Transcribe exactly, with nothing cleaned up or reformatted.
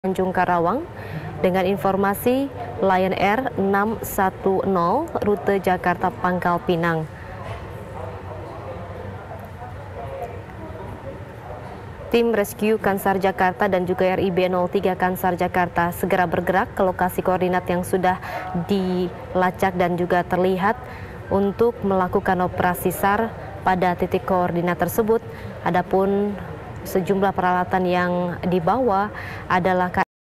Tanjung Karawang dengan informasi Lion Air enam satu nol rute Jakarta Pangkal Pinang. Tim Rescue Kansar Jakarta dan juga R I B nol tiga Kansar Jakarta segera bergerak ke lokasi koordinat yang sudah dilacak dan juga terlihat untuk melakukan operasi SAR pada titik koordinat tersebut. Adapun sejumlah peralatan yang dibawa adalah